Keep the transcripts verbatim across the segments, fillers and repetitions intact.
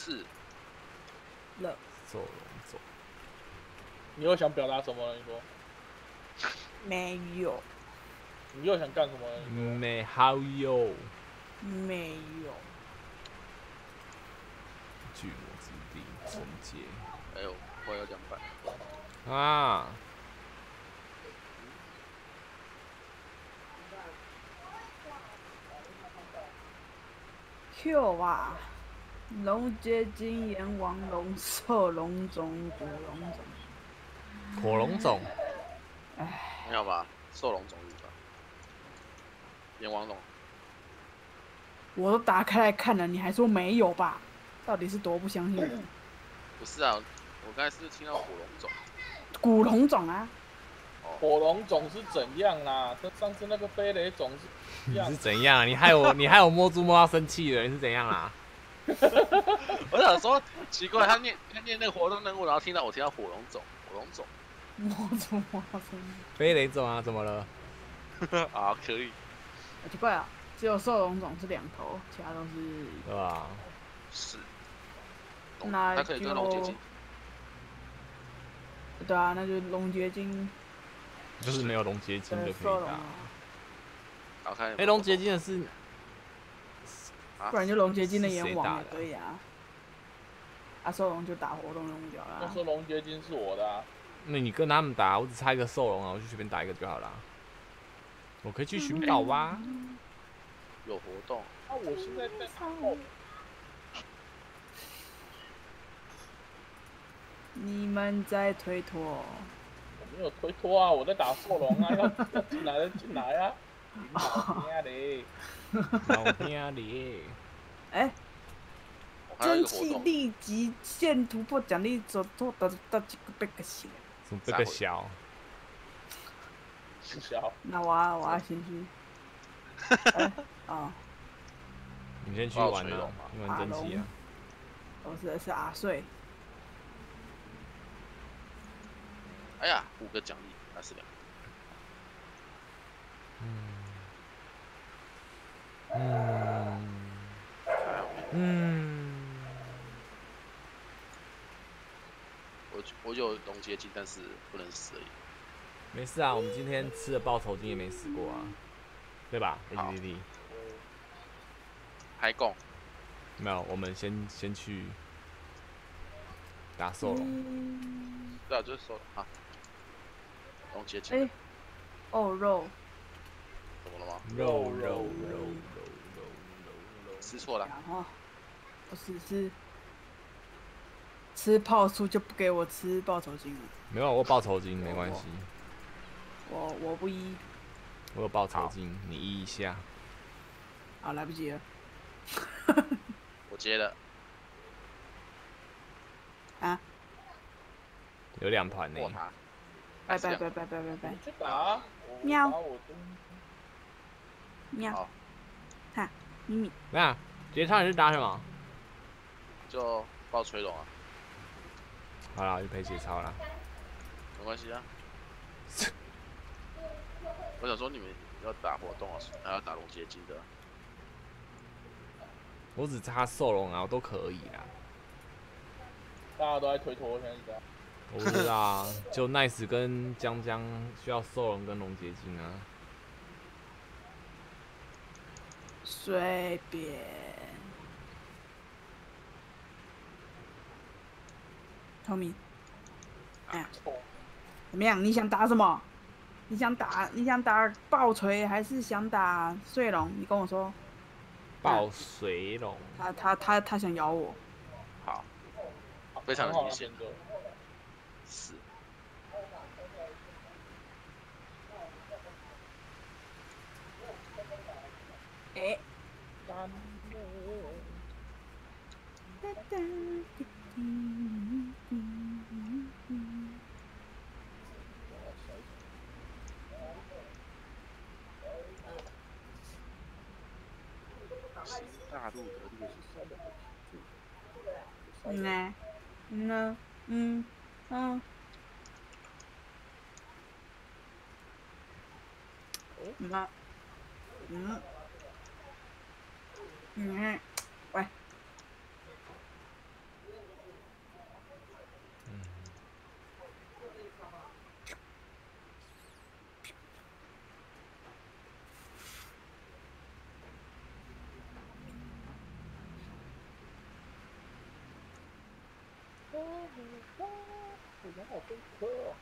是。 了。 兽龙种。 你又想表达什么了？你说。 没有。 你又想干什么了？ 没好有。 没有。 巨魔之地贞洁。 哎呦，我有两百。 啊。 Q 啊，龙结晶、炎王龙、兽龙种、古龙种。 火龙种。 唉， 没有吧？兽龙种是吧？炎王龙。 我都打开来看了，你还说没有吧？到底是多不相信我？ 不是啊，我刚才是听到火龙种。 古龙种啊。 火龙种是怎样啦？跟上次那个飞雷种是。 你是怎样？你害我，你害我摸猪摸到生气了，你是怎样啦？ 我想说奇怪，他念他念那个活动任务，然后听到我听到火龙种，火龙种。 摸猪摸到生气。 飞雷种啊？怎么了？ 啊，可以。 好奇怪啊，只有兽龙种是两头，其他都是。 对吧？ 是。 那它可以跟龙结晶。 对啊，那就龙结晶。 就是没有龙结晶就可以打。 打开。 哎，龙结晶的是。 不然就龙结晶的炎王也可以啊。啊，兽龙就打活动任务就好了。 那说龙结晶是我的啊。 那你跟他们打，我只差一个兽龙啊，我就随便打一个就好了。我可以去寻宝啊。 有活动。 啊，我现在在打后。 你们在推脱。 我没有推脱啊，我在打兽龙啊，要要进来的进来啊。老天嘞！ 老天嘞！ 哎，蒸汽立即现突破奖励走做的到几个贝克小。 什么贝克小？ 小。 那我要我要先去。哎，哦。 你先去玩啊，你玩蒸汽啊。 我是是阿穗。 哎呀，五个奖励还是两个。 嗯。嗯。 我我有龙结晶，但是不能死而已。 没事啊，我们今天吃的报酬金也没死过啊，对吧 ？H D T。 还供。 没有，我们先先去打兽龙。 对啊，就是兽龙啊。龙结晶。 哎。哦，肉。 怎么了吗？ 肉肉肉肉肉肉。 吃错了。 不是是。吃泡醋就不给我吃报酬金了。 没有，我报酬金没关系。 我我不依。 我有报酬金，你依一下。 好，来不及了。 我接了。 啊。 有两团呢。 拜拜拜拜拜拜拜。 去打。 喵。喵。哈，咪咪。 那结唱你是打什么？ 就报吹龙啊。 好啦，就陪节操啦。 没关系啊。我想说你们要打活动啊，还要打龙结晶的。 我只差兽龙啊，我都可以啦。 大家都在推脱，现在是这样。 我不知道啊，就 Nice 跟江江需要兽龙跟龙结晶啊。 随便。透明。哎，怎么样？你想打什么？你想打你想打爆锤还是想打碎龙？你跟我说。 爆水龙。 他他他他想咬我。 好。非常明显的。是。 哎。 大陆的劣势。 嗯呢，嗯呢，嗯嗯。嗯啊。嗯。嗯。喂。 我人好多颗哦。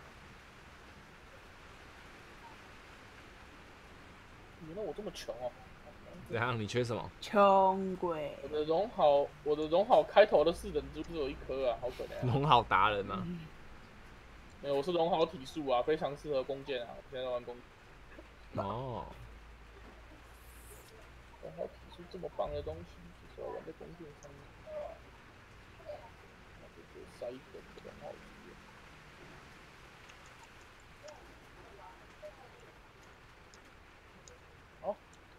原来我这么穷哦。 怎样？你缺什么？ 穷鬼。 我的荣好，我的荣好开头的四等珠只有一颗啊，好可怜、啊。 农好达人吗？ 嗯没有，我是荣好体术啊，非常适合弓箭啊。我现在在玩弓。 哦。 荣好体术这么棒的东西，就是要玩在弓箭上面。那就就塞一个荣好体。好。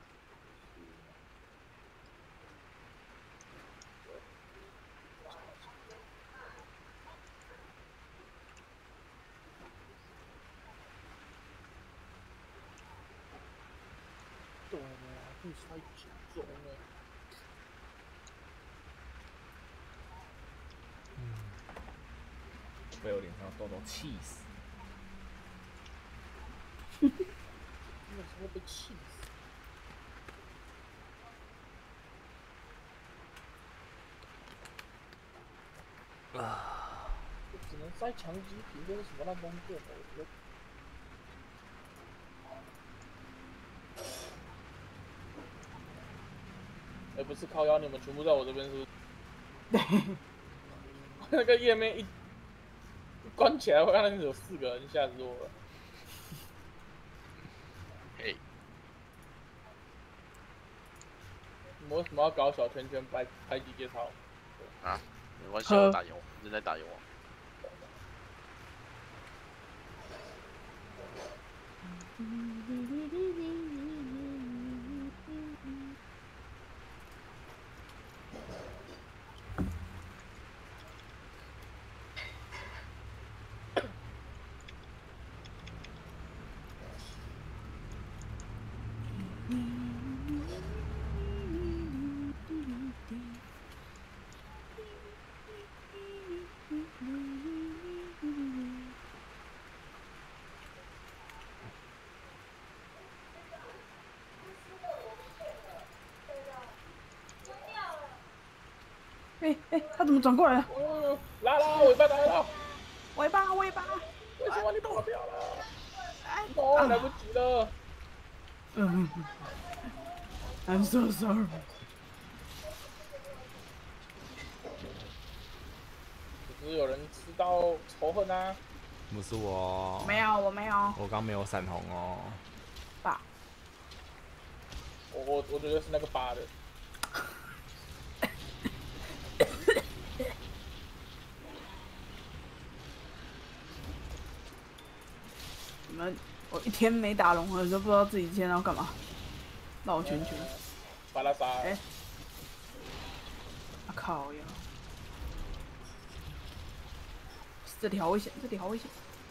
对啊，会塞紧中呢。 被我脸上痘痘气死。 真的是会被气死。 啊！ 只能塞强击皮，这是什么烂弓箭？我觉得。哎、欸，不是靠腰，你们全部在我这边是不是？ 对。 那个页面一关起来，我看到有四个人，吓死我了。 嘿， 你们为什么要搞小圈圈拍拍机械操？ 啊，没关系，我打游，正在打游。 哎哎，他怎么转过来了？ 哦，拉拉，尾巴来了！ 尾巴尾巴！ 为什么你跑掉了？ 哎， 哦，来不及了。 嗯 ，I'm so sorry。 只是有人吃到仇恨啊！ 不是我。 没有，我没有。 我刚没有闪红哦。 爸。 我我我觉得是那个爸的。 你们，我一天没打龙了，就不知道自己今天要干嘛，绕圈圈。 把他杀了。 哎、欸，啊靠呀！这里好危险，这里好危险。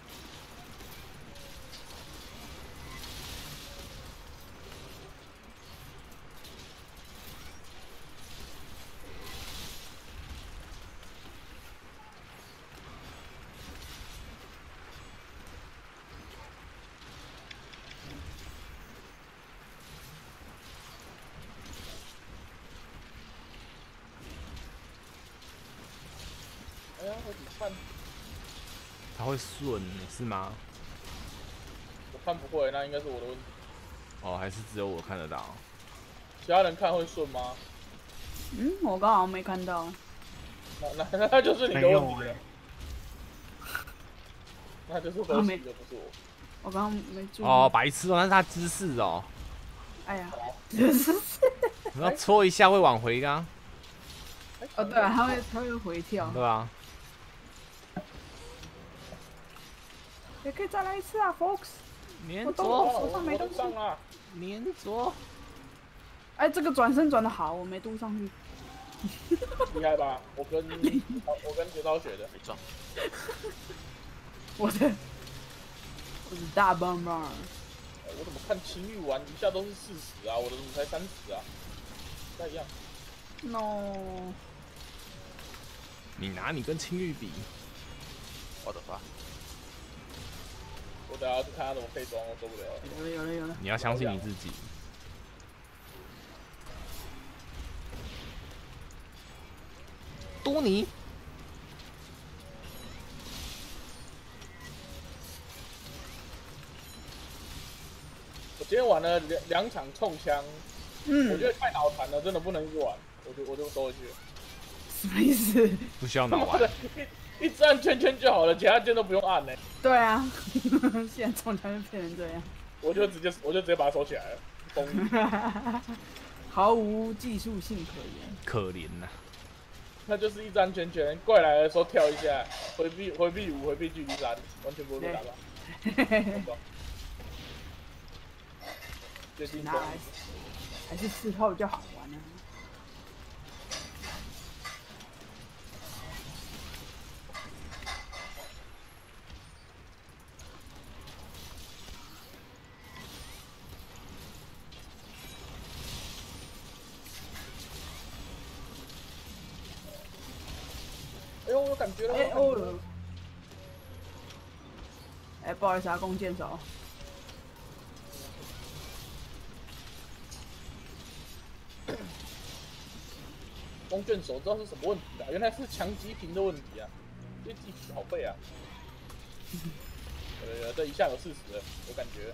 哎呀，我只看， 他会顺是吗？ 我看不会，那应该是我的问题。 哦，还是只有我看得到？ 其他人看会顺吗？ 嗯，我刚好没看到。 那那那就是你的问题了。那就是都是的，不是我。 我刚刚没注意。 哦，白痴哦，那是他姿势哦。 哎呀，姿势。 你要搓一下会往回的、啊。 哦，对啊，他会他会回跳。 对啊。 也可以再来一次啊 ，Fox。 粘着。 手上没东西。 粘着。 哎，这个转身转的好，我没嘟上去。 厉害吧？我跟我跟杰涛学的， 没撞。 我的，我是大棒棒。 我怎么看青玉丸一下都是四十啊？我的怎么才三十啊？不太一样。 No。 你拿你跟青玉比， 我的妈！ 我等下要去看他怎么配装，我受不了了。 有了有了有了。 你要相信你自己。多尼。 今天玩了两两场冲枪， 嗯， 我觉得太脑残了，真的不能一直玩，我就我就收回去了。 什么意思？ 不需要脑玩。 的，一一直按圈圈就好了，其他键都不用按呢、欸。 对啊，现在冲枪就变成这样， 我就直接我就直接把它收起来了，疯毫无技术性可言。 可怜呐、 那就是一张圈圈，怪来的时候跳一下，回避回避五，回避距离三，完全不会被打到。决定那还是还是四号比较好玩啊。 哎呦，我有感觉了！ 哎哦，哎，不好意思啊，弓箭手。 弓箭手知道是什么问题啊？原来是强击平的问题啊！这技术好背啊！呃，这一下有四十了，有感觉。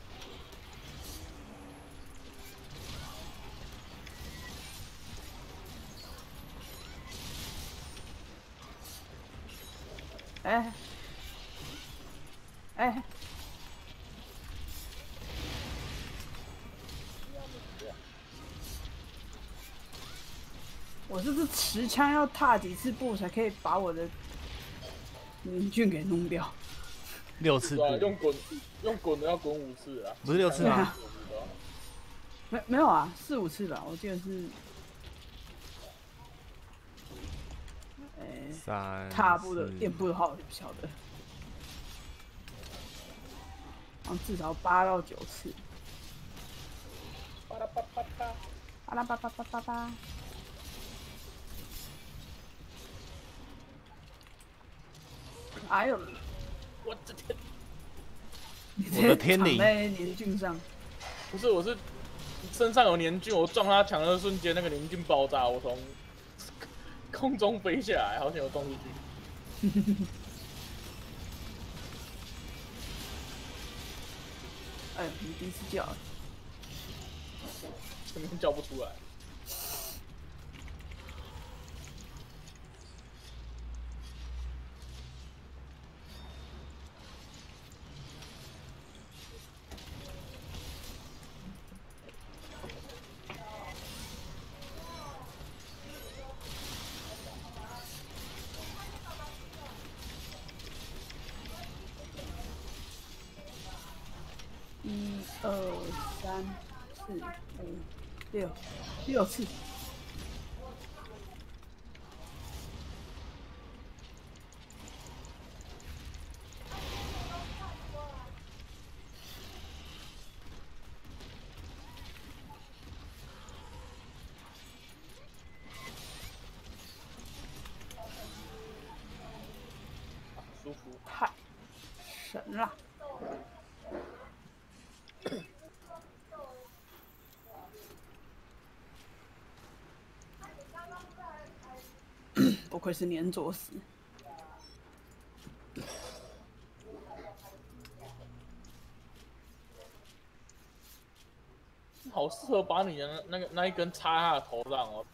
哎，哎，我是不是持枪要踏几次步才可以把我的明俊给弄掉？ 六次对啊， 步， 用滚用滚的要滚五次啊！ 不是六次吗？ 没没有啊，四五次吧，我记得是。哎， 三踏步的四垫步的话我就不晓得。然后至少八到九次。 巴拉巴巴巴， 巴拉巴巴巴巴巴。哎呦！ 我的天！ 我的天灵躺在年俊上， 不是，我是身上有年菌，我撞他墙的瞬间，那个年菌爆炸，我从空中飞下来，好像有撞出去。 哎，你第一次叫， 前面叫不出来。 一二三四五六六次。 舒服。 太神了！不愧是粘着死。 好适合把你的那个那一根插他的头上哦。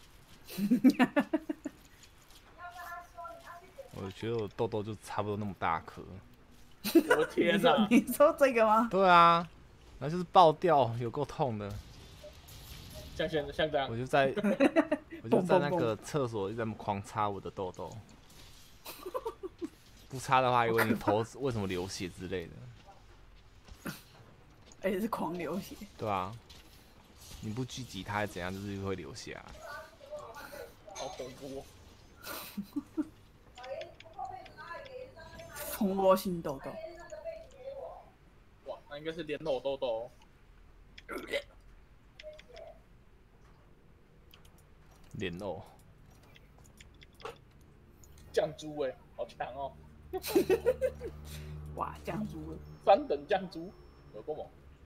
我觉得我痘痘就差不多那么大颗。 我的天哪！ 你说这个吗？ 对啊，然后就是爆掉，有够痛的。 像现像这样我，就在，我就在那个厕所一直在那么狂擦我的痘痘。不擦的话，以为你头为什么流血之类的。 而且是狂流血。 对啊，你不狙击它还怎样，就是会流血啊。 好恐怖哦！ 蜂窝性痘痘。 哇，那应该是莲藕痘痘哦。 莲藕。 酱猪哎，好强哦！ 哇，酱猪了。 三等酱猪，有够猛！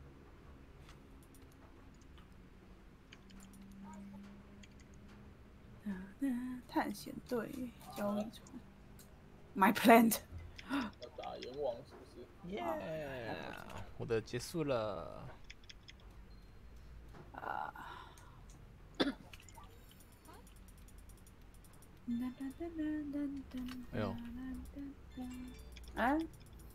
探险队交易船 ，My Plant。 要打阎王是不是？ 耶！我的结束了。 哎呦， 啊， 啊，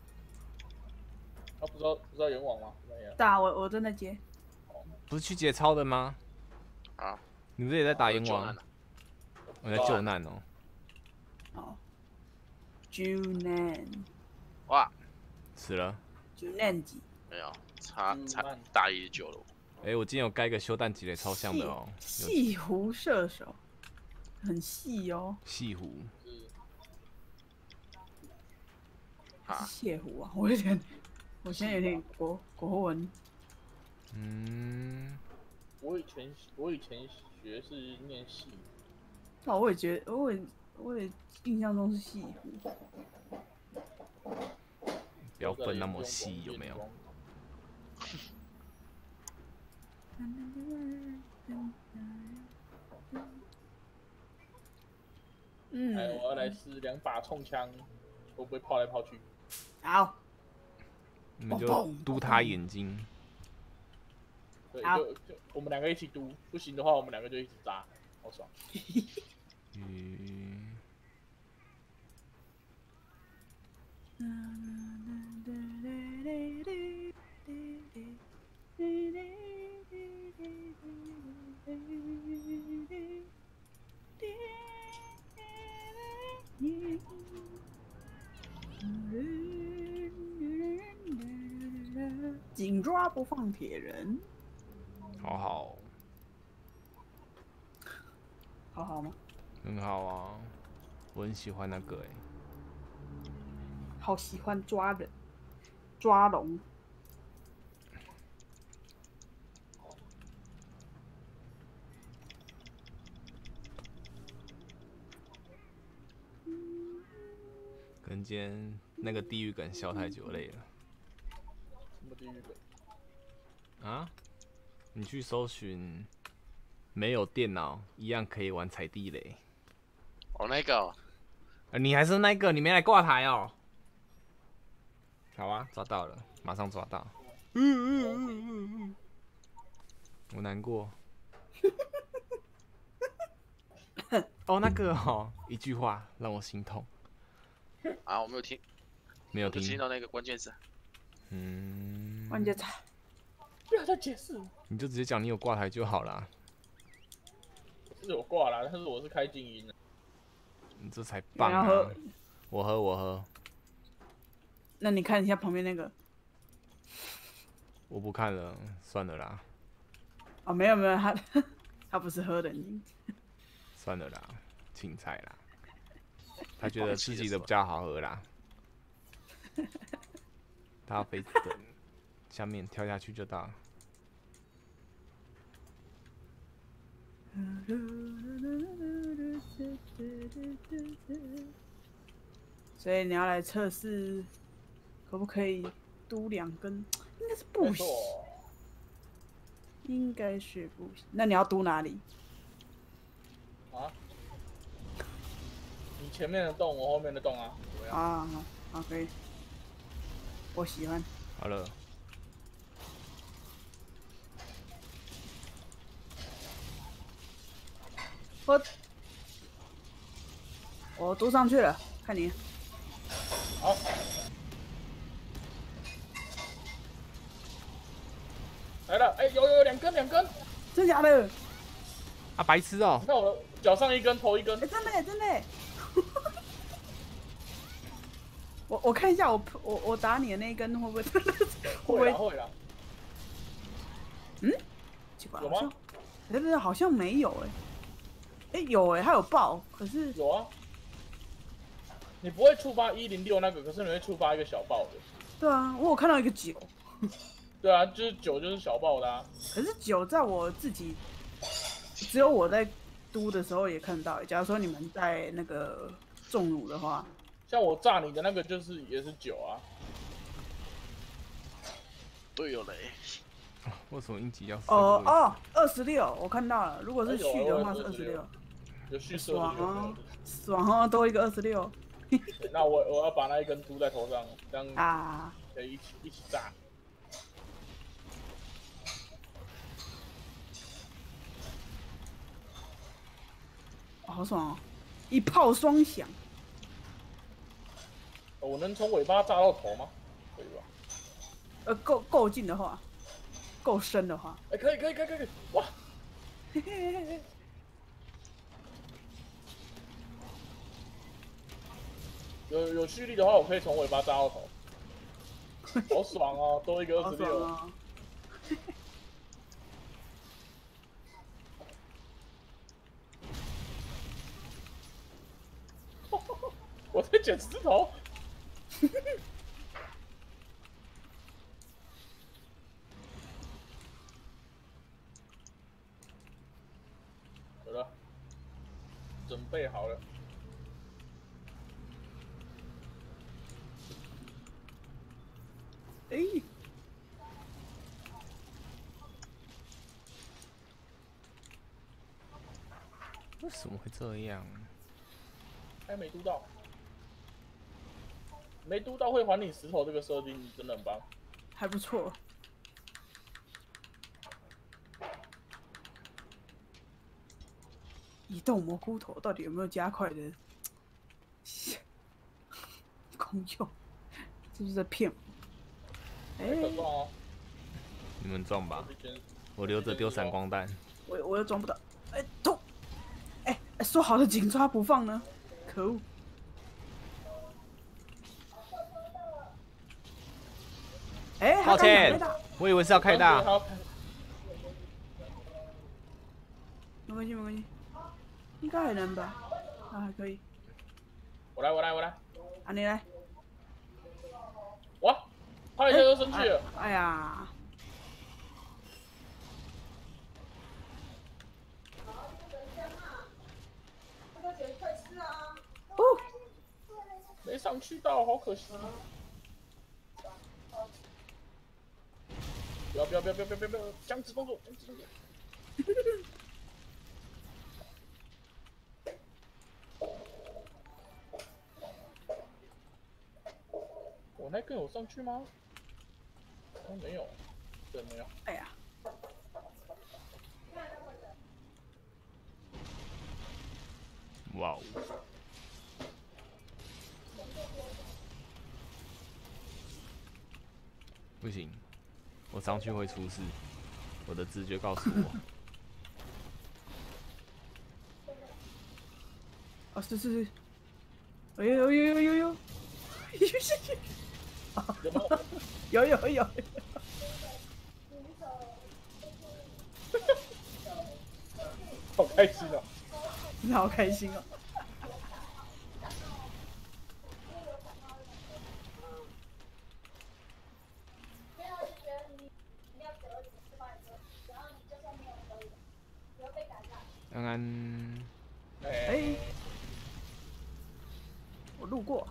不知道不知道元网吗？没有。 打我我正在接。 不是去解超的吗？ 啊， 你不是也在打阎王救难？了我在救难哦。 哦，救难， 哇， 死了。 救难级。 没有，差嗯差慢大一九了。 哎，我今天有盖一个修蛋级的，超像的哦。 细弧射手，很细哦。 细湖。 啊， 蟹湖啊，我有点，我现在有点国国文。 嗯， 我以前我以前学是念系， 那我也觉得，我也我也印象中是细湖。 不要分那么细，有没有？ 嗯， 哎，我要来试两把冲枪，会不会跑来跑去？ 好， 你们就嘟他眼睛。 对， 好就就我们两个一起嘟，不行的话我们两个就一起扎，好爽。 嗯。 紧抓不放铁人， 好好， 好好吗？ 很好啊，我很喜欢那个哎、 好喜欢抓人，抓龙。 跟今天那个地狱梗笑太久累了什么地狱梗？ 啊！你去搜寻没有电脑一样可以玩踩地雷。 哦，那个哦啊，你还是那个，你没来挂台哦。好啊，抓到了，马上抓到。嗯嗯嗯嗯嗯，我难过。哦，那个哦，一句话让我心痛。 啊，我没有听， 没有听我就听到那个关键字。 嗯， 关键菜， 不要再解释， 你就直接讲你有挂台就好啦。 是我挂了，但是我是开静音的。 你这才棒啊然后！ 我喝，我喝， 那你看一下旁边那个。 我不看了，算了啦， 哦，没有没有，他他不是喝的，你算了啦，青菜啦。他觉得自己的比较好喝啦。他要飞等下面跳下去就到了。 所以你要来测试，可不可以嘟两根？应该是不行， 没错， 应该是不行。那你要嘟哪里？ 啊，你前面的洞，我后面的洞啊，怎么样？ 啊，好，可以。我喜欢。 好了， 我我嘟上去了，看你。 好，来了，哎、有有有两根两根， 真假的？ 啊，白痴哦、 你看我脚上一根，头一根哎、，真的耶真的耶。我我看一下我我我打你的那一根会不会会不会会啦会啦， 奇怪？ 有吗好像，对对对，好像没有哎。哎、有哎，它有爆，可是有啊。你不会触发一零六那个，可是你会触发一个小爆的。 对啊，我有看到一个九， 对啊，就是九就是小爆的啊。 可是九在我自己只有我在嘟的时候也看到。假如说你们在那个重弩的话， 像我炸你的那个就是也是九啊。 队友雷， 为什么应急要？ 哦哦，二十六，我看到了。如果是续哎有的话是我有二十六， 有续射爽的啊爽啊，多一个二十六对那我我要把那一根嘟在头上，这样啊！ 可以一起一起炸。 哦，好爽哦！一炮双响。 我能从尾巴炸到头吗？可以吧？ 呃，够够近的话，够深的话， 哎、欸，可以，可以，可以，可以，哇！ 嘿嘿嘿嘿。 有有蓄力的话，我可以从尾巴炸到头，好爽哦！多一个二十六。 啊、 我在捡石头。有了，准备好了。 哎、欸， 为什么会这样？ 还没嘟到，没嘟到会还你石头，这个设定真的很棒， 还不错。移动蘑菇头到底有没有加快的功用？是不是在骗我？哎、 可撞哦！ 你们撞吧，我留着丢闪光弹。 我我又撞不到，哎、欸，痛！哎、欸，说好的紧抓不放呢？可恶！哎、欸， 抱歉，我以为是要开大。 没关系，没关系，应该还能吧？啊，还可以。 我来，我来，我来。 啊，你来。 哇！他一下就生气了。 哎, 哎呀！哦， 没上去到，好可惜。不要不要不要不要不要不要！僵直动作，僵直动作。我那个有上去吗？哦，没有，对，没有。 哎呀！ 哇哦！不行，我上去会出事，我的直觉告诉我。 哦，是是是。哎呦呦呦呦呦！有有有！ 好开心啊！ 你好开心哦！ 安安， 哎、欸，我路过。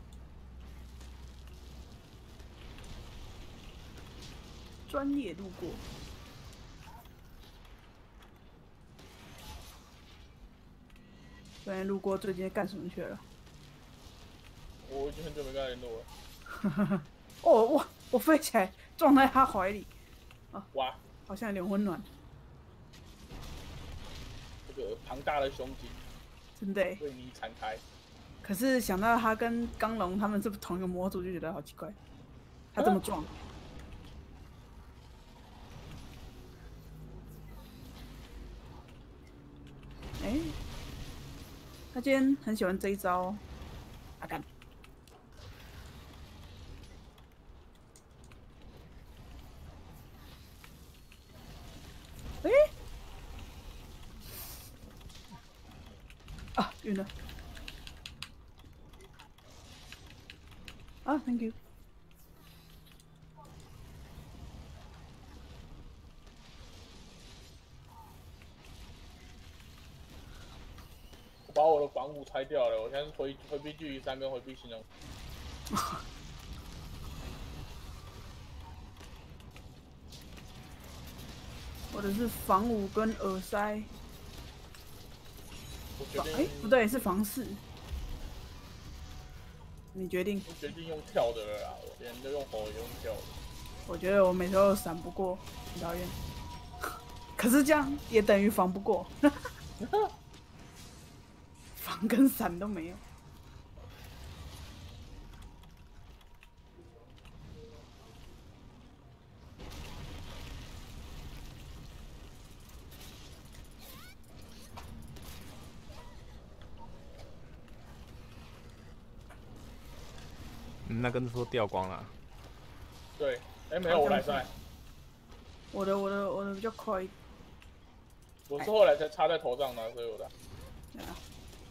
专业路过，专业路过最近干什么去了？ 我已经很久没跟他联络了。 哦哇！我飞起来撞在他怀里，啊哇！ 好像有点温暖。 这个庞大的胸襟， 真的为你敞开。 可是想到他跟刚龙他们是同一个模组，就觉得好奇怪。他这么壮。哎、欸，他今天很喜欢这一招，阿干。哎、欸，啊，晕了。啊 ，Thank you。 把我的防护拆掉了，我现在是回回避距离三跟回避形容。 或者是防五跟耳塞。 我决定， 哎、欸，不对，是防四。你决定。 我决定用跳的了啦，我连都用吼也用跳的。 我觉得我每次都闪不过，很讨厌。可是这样也等于防不过。 防跟闪都没有。 嗯，那跟说掉光了。 对，哎、欸，没有我来塞。 我的我的我的比较快。 我是后来才插在头上的，所以我的。 对啊。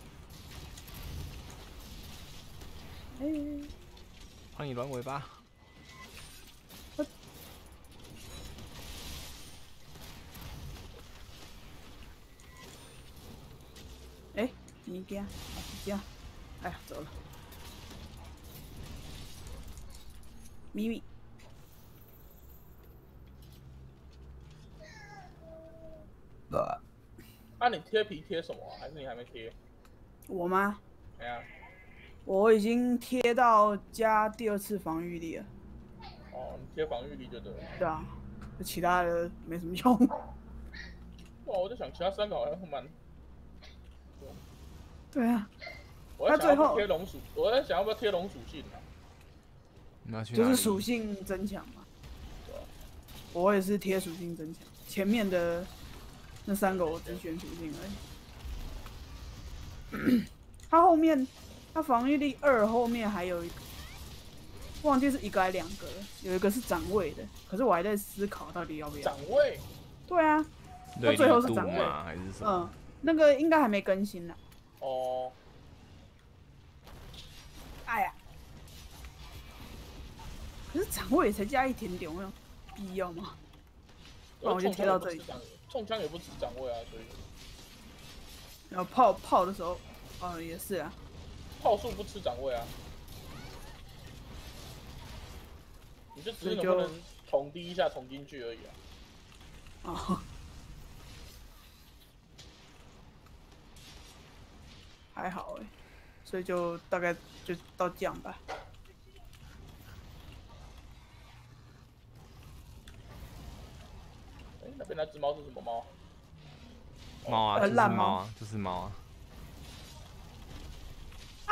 哎、欸， 换你软尾巴。 哎、欸，你家，你家，哎呀，走了。咪咪。 啊，啊你贴皮贴什么、啊？还是你还没贴？ 我吗？ 哎呀， 我已经贴到加第二次防御力了。 哦，你贴防御力就对了。 对啊，其他的没什么用。 哇，我在想其他三个好像蛮。 对啊。 我在想要不要贴龙属，我在想要不要贴龙属性啊？ 就是属性增强嘛。 对啊。 我也是贴属性增强，前面的那三个我只选属性而已。它后面，它防御力二后面还有一个，忘记是一个还是两个了，有一个是掌位的，可是我还在思考到底要不要。 掌位？ 对啊，到最后是掌位还是什么？ 嗯，那个应该还没更新呢。 哦。 哎呀，可是掌位才加一点点，我有必要吗？那我就贴到这里。 中枪也不止掌位啊，所以。 然后炮炮的时候，哦也是啊。 炮术不吃掌位啊。你就只是能不能捅第一下捅进去而已啊。 哦。还好哎、欸，所以就大概就到这样吧。 哎、欸，那边那只猫是什么猫？ 猫啊，就是猫啊，就是猫啊。 啊！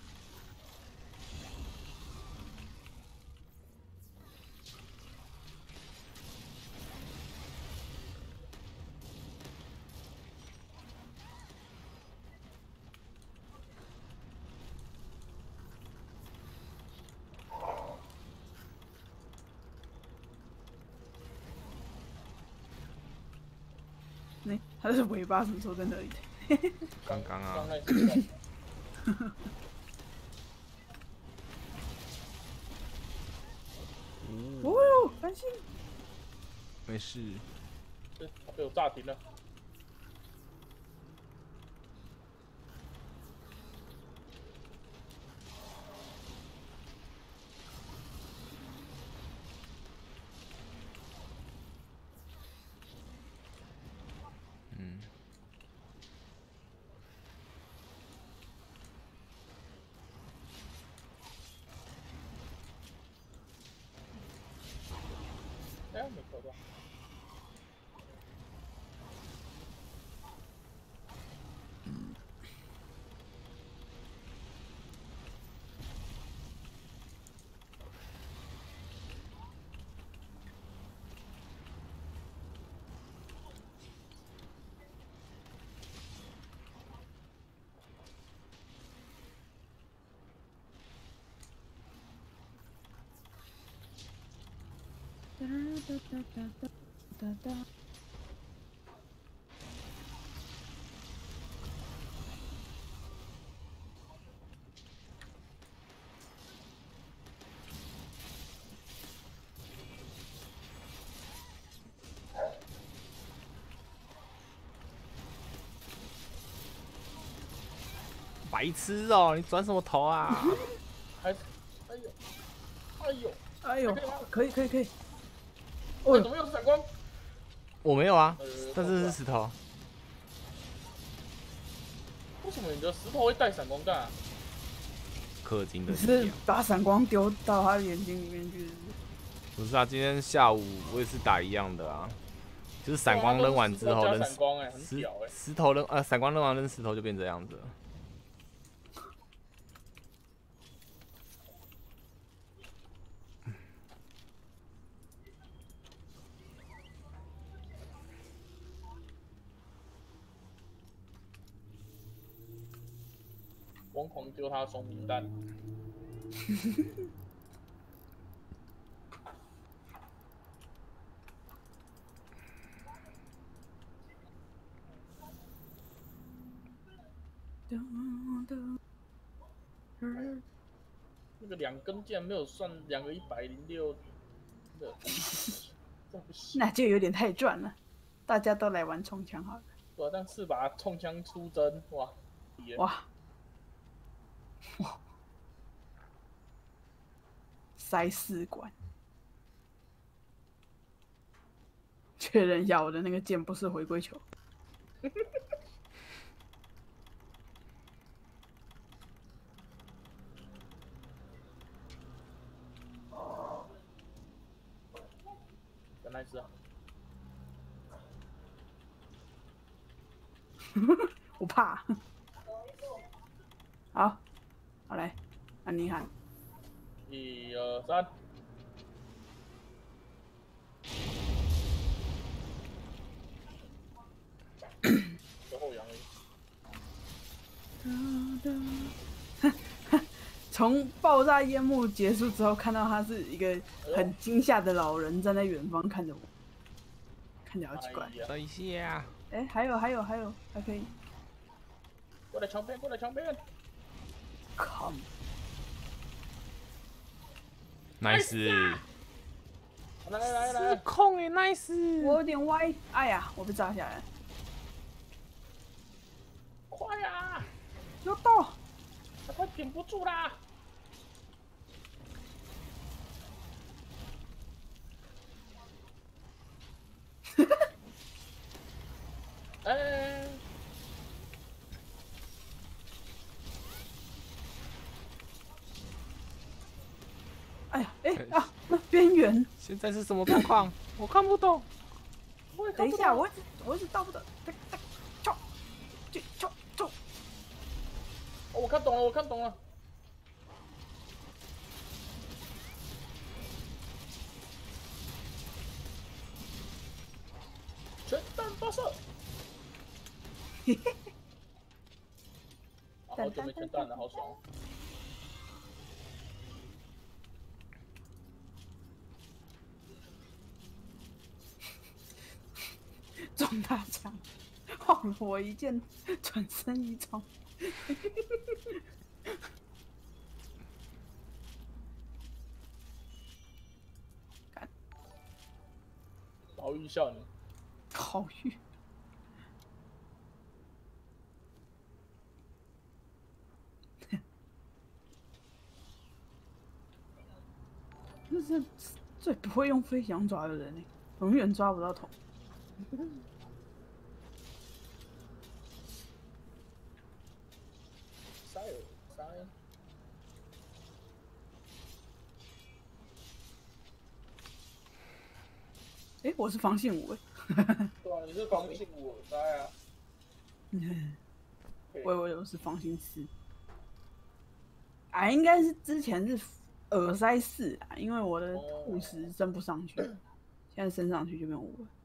那它的尾巴什么时候在那里？ 刚刚啊。 哦哟，担心。 没事。 这被我炸停了。 嗯。 哎，没扣到。 哒哒哒哒哒哒哒。 白痴哦、喔！你转什么头啊？ 还，哎呦，哎呦， 哎呦，可以可以可以。 哦，怎么又是闪光？ 我没有啊，但是是石头。 为什么你的石头会带闪光弹啊？ 氪金的。 你是把闪光丢到他的眼睛里面去？ 不是啊，今天下午我也是打一样的啊，就是闪光扔完之后扔石石头扔呃闪光扔完扔石头就变这样子了。 疯狂丢他松饼弹。那个两根竟然没有算两个一百零六，真的，这不行。 那就有点太赚了。大家都来玩冲枪好了。 对啊，但四把冲枪出征，哇， 哇哇，塞四管。确认一下，我的那个剑不是回归球。 原来是啊。 我怕。好，好来，按你喊。 一二三。最后扬了。从爆炸烟幕结束之后，看到他是一个很惊吓的老人站在远方看着我，看起来好奇怪。 等一下。 哎、欸，还有还有还有，还可以。 过来墙边，过来墙边。 Come。 nice。 来来来来。 失控哎 ，nice。 我有点歪，哎呀，我被炸下来。 快呀！ 要到， 他快顶不住啦！哎！ 哎呀，哎、欸、啊，那边缘现在是什么状况？我看不懂。 我等一下，我一直我一直到不得，跳，就跳跳。 哦，我看懂了，我看懂了。全弹发射！ 嘿嘿。 啊，好久没全弹了，好爽。 撞大墙，晃了我一剑，转身一冲。 牢狱少女。 牢狱。这是最不会用飞翔爪的人呢，永远抓不到头。 塞尔塞。 哎、欸，我是防性五哎。 对啊，你是防性五耳塞啊。 嗯。我以为我是防性四。啊，应该是之前是耳塞四啊，因为我的护石升不上去，哦、现在升上去就变五了。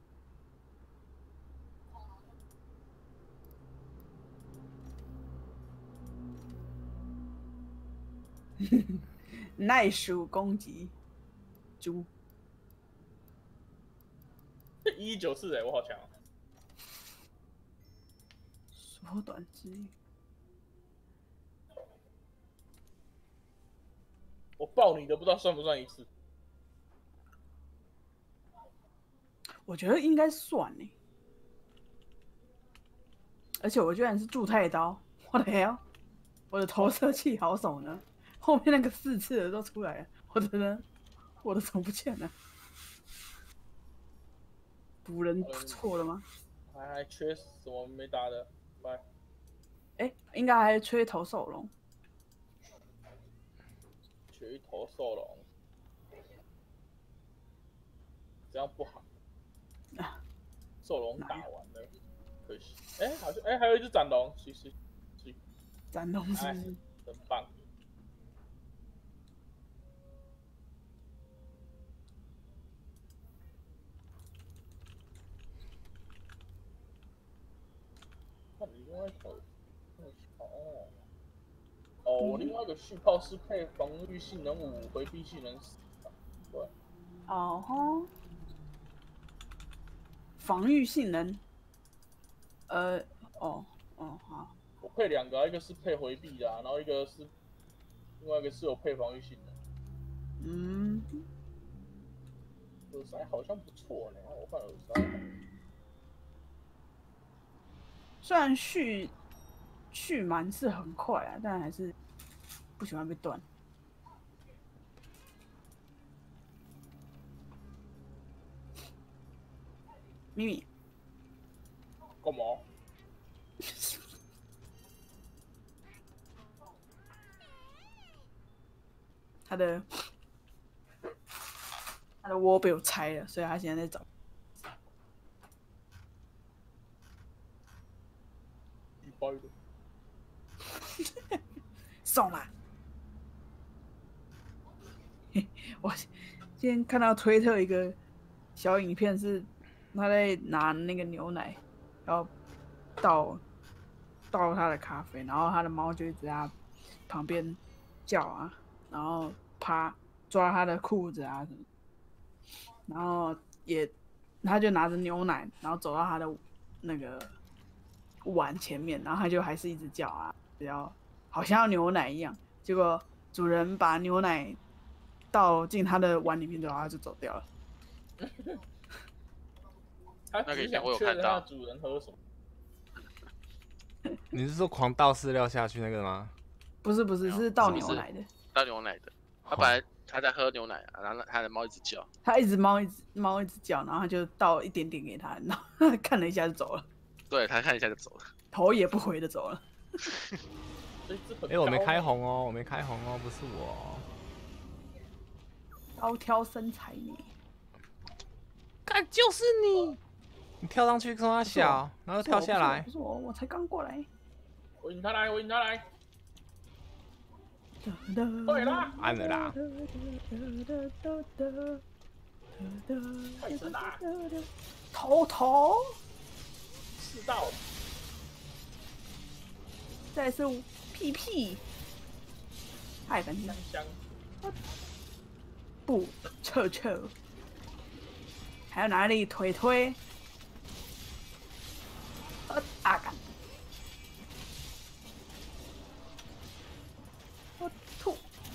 耐鼠攻击，猪。 一一九四哎，我好强、啊。 缩短之语。 我爆你的不知道算不算一次？ 我觉得应该算呢。而且我居然是铸太刀，我的 hell！ 我的投射器好手呢？后面那个四次的都出来了，我的呢？我的怎么不见了？补人错了吗？ 还还缺什么没打的？来， 哎、欸，应该还缺头兽龙。 缺一头兽龙，这样不好。 啊， 兽龙打完了，可惜。哎、欸，好像哎、欸，还有一只斩龙，其实，是斩龙是不是？ 很棒。看你另外一头，哦， 我另外一个续炮是配防御性能五，回避性能十。对。 哦吼。防御性能，呃，哦哦好。 我配两个，一个是配回避的、啊，然后一个是另外一个是有配防御性能。 嗯。 耳塞好像不错呢，我换耳塞。 虽然续续满是很快啊，但还是不喜欢被断。咪咪， 干嘛？ 他的他的窝被我拆了，所以他现在在找。 一包一个。 送啦！我今天看到推特一个小影片，是他在拿那个牛奶，然后倒倒他的咖啡，然后他的猫就一直在他旁边叫啊，然后趴抓他的裤子啊什么，然后也他就拿着牛奶，然后走到他的那个碗前面，然后他就还是一直叫啊，只要好像要牛奶一样，结果主人把牛奶倒进他的碗里面之后，他就走掉了。 他只是想确认他主人喝什么。 你是说狂倒饲料下去那个吗？ 不是不是，是倒牛奶的。 倒牛奶的，他本来他在喝牛奶啊，然后他的猫一直叫， 他一直猫一直猫一直叫，然后他就倒一点点给他，然后他看了一下就走了。 对他看一下就走了， 头也不回的走了。 哎、欸，我没开红哦，我没开红哦，不是我、哦。 高挑身材你， 看就是你，你跳上去跟他小，然后跳下来。 不是我，我才刚过来。 我引他来，我引他来。 对啦， 按了啦。 太神啦！ 头头， 是到。 再是屁屁，太干净。 香。 不，臭臭。还有哪里？腿推。呃，阿干。我吐。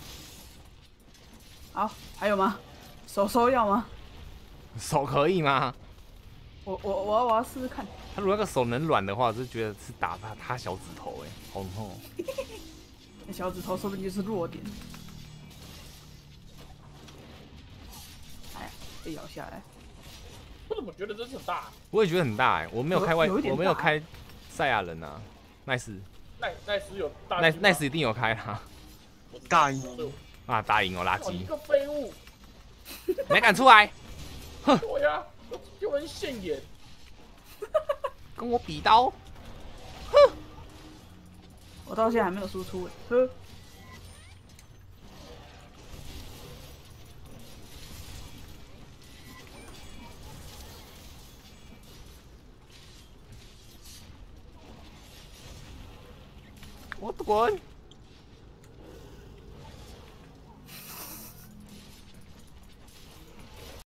好，还有吗？手手要吗？ 手可以吗？ 我我我要我要试试看。 他如果那个手能软的话，我就觉得是打他他小指头哎、欸，好痛、喔。 那小指头说不定就是弱点。哎呀，被咬下来。 我怎么觉得这是很大？ 我也觉得很大哎、欸，我没有开外， 有有我没有开赛亚人啊，奈斯。 奈奈斯有大。 奈奈斯一定有开啦。 大赢啊，大赢哦，垃圾！ 你个废物！ 没敢出来。哼。 对呀、啊，丢人现眼。 跟我比刀，哼！ 我到现在还没有输出，呵。 我滚！